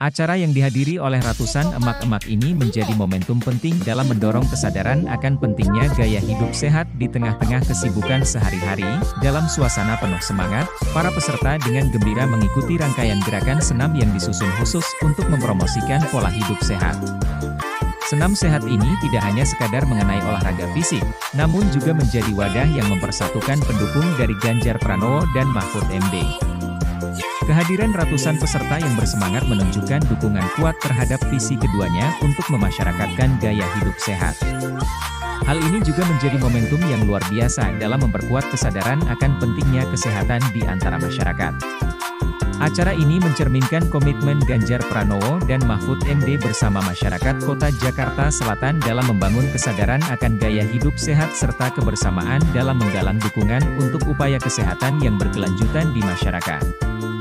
Acara yang dihadiri oleh ratusan emak-emak ini menjadi momentum penting dalam mendorong kesadaran akan pentingnya gaya hidup sehat di tengah-tengah kesibukan sehari-hari. Dalam suasana penuh semangat, para peserta dengan gembira mengikuti rangkaian gerakan senam yang disusun khusus untuk mempromosikan pola hidup sehat. Senam sehat ini tidak hanya sekadar mengenai olahraga fisik, namun juga menjadi wadah yang mempersatukan pendukung dari Ganjar Pranowo dan Mahfud MD. Kehadiran ratusan peserta yang bersemangat menunjukkan dukungan kuat terhadap visi keduanya untuk memasyarakatkan gaya hidup sehat. Hal ini juga menjadi momentum yang luar biasa dalam memperkuat kesadaran akan pentingnya kesehatan di antara masyarakat. Acara ini mencerminkan komitmen Ganjar Pranowo dan Mahfud MD bersama masyarakat Kota Jakarta Selatan dalam membangun kesadaran akan gaya hidup sehat serta kebersamaan dalam menggalang dukungan untuk upaya kesehatan yang berkelanjutan di masyarakat.